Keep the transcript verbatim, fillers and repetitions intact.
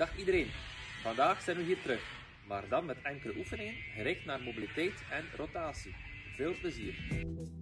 Dag iedereen, vandaag zijn we hier terug, maar dan met enkele oefeningen gericht naar mobiliteit en rotatie. Veel plezier!